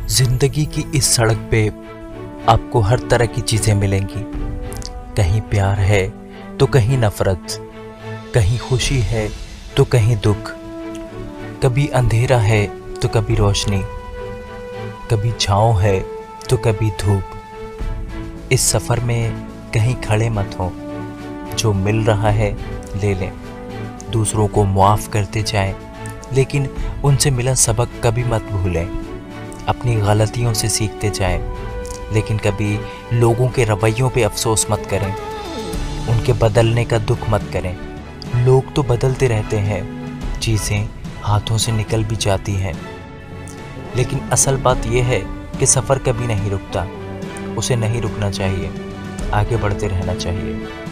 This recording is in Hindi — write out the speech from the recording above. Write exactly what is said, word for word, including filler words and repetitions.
जिंदगी की इस सड़क पे आपको हर तरह की चीजें मिलेंगी। कहीं प्यार है तो कहीं नफरत, कहीं खुशी है तो कहीं दुख, कभी अंधेरा है तो कभी रोशनी, कभी छाँव है तो कभी धूप। इस सफ़र में कहीं खड़े मत हो, जो मिल रहा है ले लें। दूसरों को मुआफ़ करते जाएं, लेकिन उनसे मिला सबक कभी मत भूलें। अपनी गलतियों से सीखते जाएं, लेकिन कभी लोगों के रवैयों पे अफसोस मत करें। उनके बदलने का दुख मत करें। लोग तो बदलते रहते हैं, चीज़ें हाथों से निकल भी जाती हैं, लेकिन असल बात यह है कि सफ़र कभी नहीं रुकता। उसे नहीं रुकना चाहिए, आगे बढ़ते रहना चाहिए।